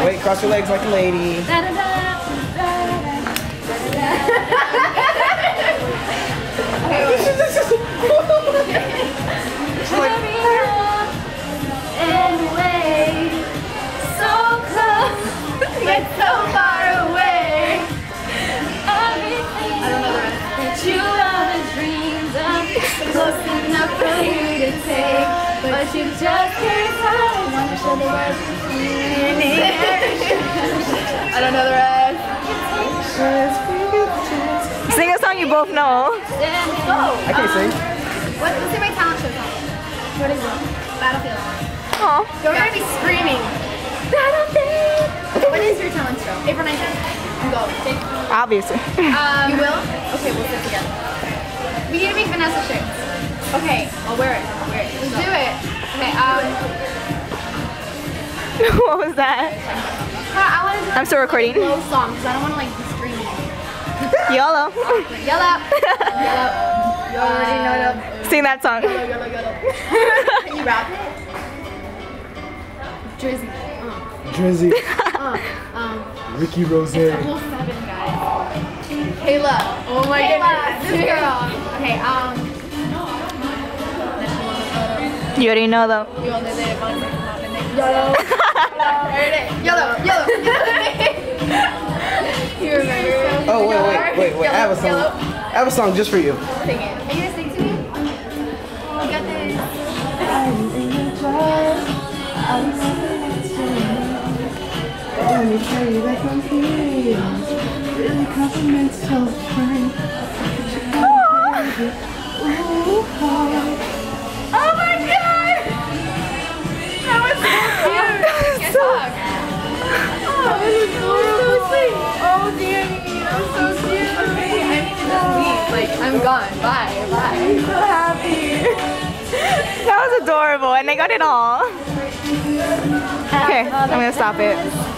Wait, cross your legs like a lady. Anyway, so close, yet so far away. Everything that you ever dreamed of, close enough for you to take, but you just can't find. I don't know the rest. Sing a song you both know. I can't sing. Let's see my talent show song. What is it? Battlefield. Oh. You're gonna be screaming. Battlefield. What is your talent show? April 19th. Go. Obviously. You will? Okay, we'll sit together. We need to make Vanessa shirts. Okay, I'll wear it. Let's do it. Okay, What was that? I want to do I'm still recording. slow song because I don't want to like be screaming. YOLO. Yellow. You already know them. Sing that song. Yellow. Can you rap it? Drizzy. Drizzy. Ricky Rose. Rule 7, guys. Kayla. Oh my goodness. This girl. Okay, You already know though. Yellow. You remember? Oh, wait. I have a song. I have a song just for you. Sing it. Are you gonna sing to me? You got this. Let me tell you that I'm here. Really compliments so frank. Oh my god! That was so cute! So- Oh, this is so sweet! Oh dear me, I'm so cute! Okay, I need to just leave. Like, I'm gone. Bye. I'm so happy. That was adorable and they got it all. Okay, I'm gonna stop it.